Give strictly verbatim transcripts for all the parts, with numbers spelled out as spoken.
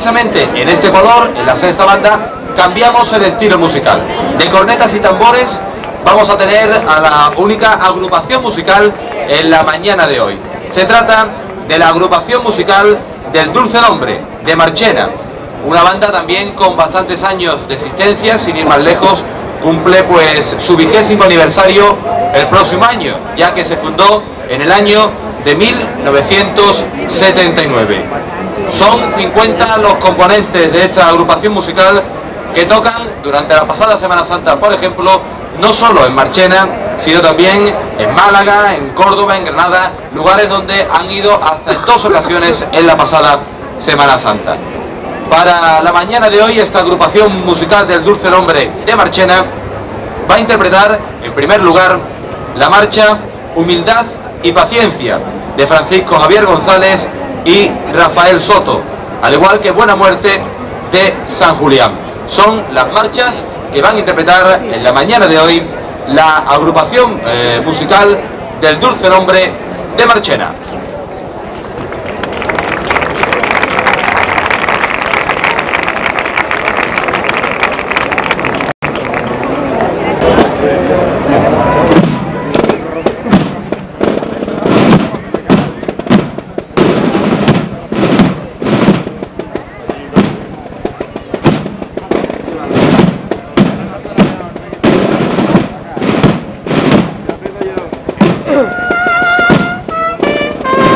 precisamente en este Ecuador, en la sexta banda, cambiamos el estilo musical. De cornetas y tambores vamos a tener a la única agrupación musical en la mañana de hoy. Se trata de la agrupación musical del Dulce Nombre, de Marchena. Una banda también con bastantes años de existencia, sin ir más lejos, cumple pues su vigésimo aniversario el próximo año, ya que se fundó en el año de mil novecientos setenta y nueve. Son cincuenta los componentes de esta agrupación musical que tocan durante la pasada Semana Santa, por ejemplo, no solo en Marchena, sino también en Málaga, en Córdoba, en Granada, lugares donde han ido hasta en dos ocasiones en la pasada Semana Santa. Para la mañana de hoy, esta agrupación musical del Dulce Nombre de Marchena va a interpretar, en primer lugar, la marcha Humildad y Paciencia, de Francisco Javier González y Rafael Soto, al igual que Buena Muerte, de San Julián. Son las marchas que van a interpretar en la mañana de hoy la agrupación eh, musical del Dulce Nombre de Marchena. Ugh.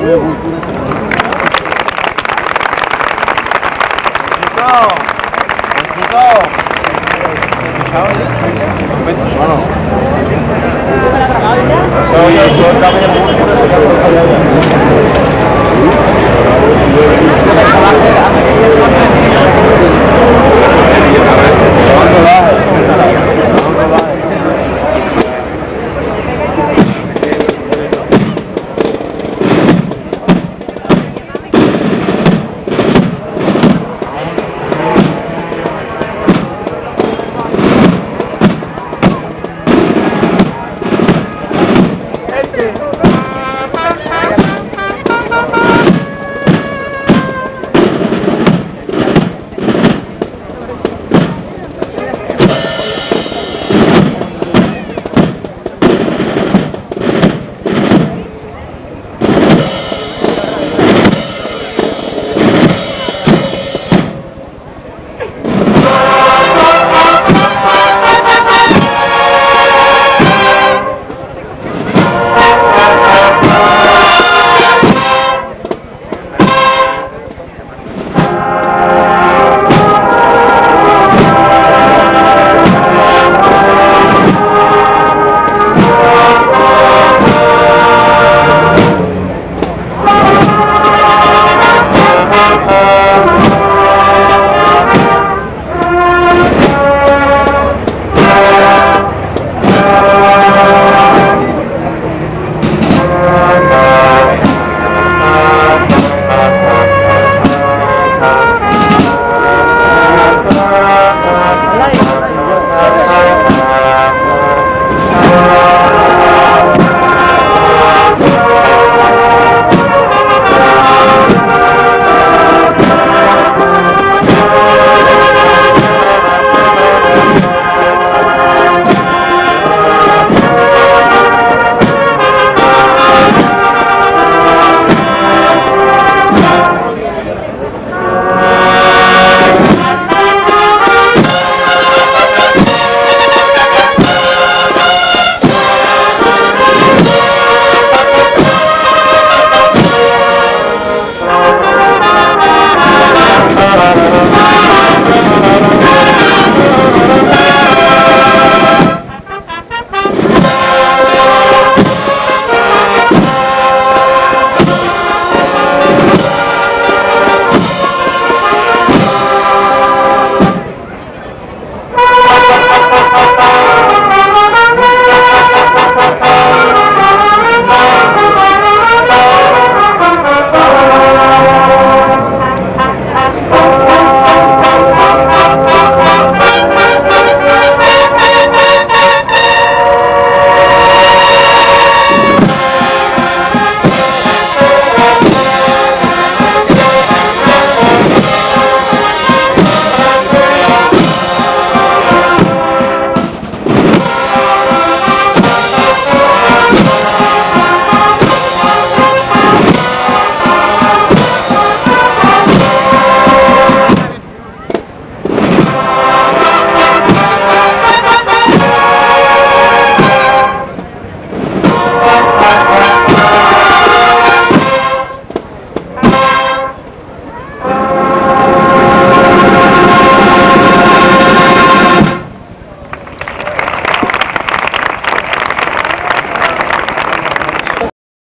Bueno.